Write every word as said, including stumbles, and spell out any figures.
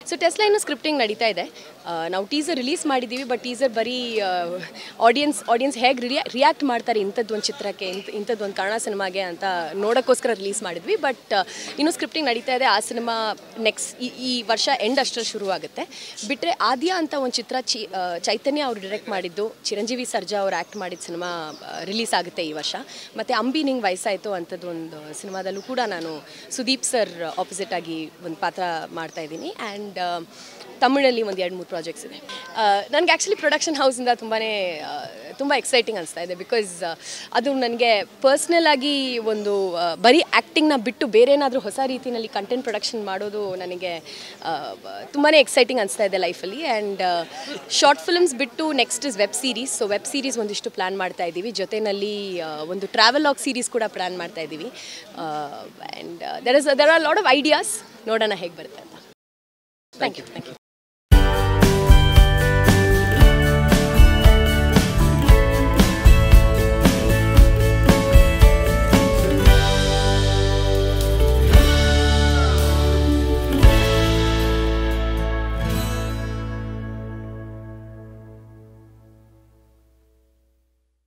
So Tesla ಇನ್ನೂ scripting ನಡೀತಾ ಇದೆ. ನಾವು ಟೀಸರ್ ರಿಲೀಸ್ ಮಾಡಿದ್ದೀವಿ, ಬಟ್ ಟೀಸರ್ ಬರೀ ಆಡಿಯನ್ಸ್ ಆಡಿಯನ್ಸ್ ಹೇಗೆ ರಿಯಾ ರಿಯಾಕ್ಟ್ ಮಾಡ್ತಾರೆ ಇಂಥದ್ದು ಒಂದು ಚಿತ್ರಕ್ಕೆ, ಇಂಥ ಇಂಥದ್ದು ಒಂದು ಕನ್ನಡ ಸಿನಿಮಾಗೆ ಅಂತ ನೋಡೋಕ್ಕೋಸ್ಕರ ರಿಲೀಸ್ ಮಾಡಿದ್ವಿ. ಬಟ್ ಇನ್ನೂ ಸ್ಕ್ರಿಪ್ಟಿಂಗ್ ನಡೀತಾ ಇದೆ. ಆ ಸಿನಿಮಾ ನೆಕ್ಸ್ಟ್ ಈ ಈ ವರ್ಷ ಎಂಡ್ ಅಷ್ಟರಲ್ಲಿ ಶುರು ಆಗುತ್ತೆ. ಬಿಟ್ಟರೆ ಆದ್ಯ ಅಂತ ಒಂದು ಚಿತ್ರ ಚಿ ಚೈತನ್ಯ ಅವರು ಡೈರೆಕ್ಟ್ ಮಾಡಿದ್ದು, ಚಿರಂಜೀವಿ ಸರ್ಜಾ ಅವರು ಆ್ಯಕ್ಟ್ ಮಾಡಿದ ಸಿನಿಮಾ ರಿಲೀಸ್ ಆಗುತ್ತೆ ಈ ವರ್ಷ. ಮತ್ತು ಅಂಬಿ ನಿಂಗೆ ವಯಸ್ಸಾಯಿತು ಅಂಥದ್ದು ಒಂದು ಸಿನಿಮಾದಲ್ಲೂ ಕೂಡ ನಾನು ಸುದೀಪ್ ಸರ್ ಆಪೋಸಿಟ್ ಆಗಿ ಒಂದು ಪಾತ್ರ ಮಾಡ್ತಾಯಿದ್ದೀನಿ. ಆ್ಯಂಡ್ ತಮಿಳಲ್ಲಿ ಒಂದು ಎರಡು ಮೂರು ಪ್ರಾಜೆಕ್ಟ್ಸ್ ಇದೆ. ನನಗೆ ಆ್ಯಕ್ಚುಲಿ ಪ್ರೊಡಕ್ಷನ್ ಹೌಸಿಂದ ತುಂಬಾ ತುಂಬ ಎಕ್ಸೈಟಿಂಗ್ ಅನಿಸ್ತಾ ಇದೆ. ಬಿಕಾಸ್ ಅದು ನನಗೆ ಪರ್ಸ್ನಲ್ ಆಗಿ ಒಂದು ಬರೀ ಆ್ಯಕ್ಟಿಂಗ್ನ ಬಿಟ್ಟು ಬೇರೆ ಏನಾದರೂ ಹೊಸ ರೀತಿಯಲ್ಲಿ ಕಂಟೆಂಟ್ ಪ್ರೊಡಕ್ಷನ್ ಮಾಡೋದು ನನಗೆ ತುಂಬಾ ಎಕ್ಸೈಟಿಂಗ್ ಅನಿಸ್ತಾ ಇದೆ ಲೈಫಲ್ಲಿ. ಆ್ಯಂಡ್ ಶಾರ್ಟ್ ಫಿಲ್ಮ್ಸ್ ಬಿಟ್ಟು next is web series. So web series ಒಂದಿಷ್ಟು ಪ್ಲ್ಯಾನ್ ಮಾಡ್ತಾ ಇದ್ದೀವಿ. ಜೊತೆಯಲ್ಲಿ ಒಂದು ಟ್ರಾವೆಲಾಗ್ ಸೀರೀಸ್ ಕೂಡ ಪ್ಲ್ಯಾನ್ ಮಾಡ್ತಾ ಇದ್ದೀವಿ. And there is there are lot of ideas. ನೋಡೋಣ ಹೇಗೆ ಬರುತ್ತೆ ಅಂತ. Thank you thank you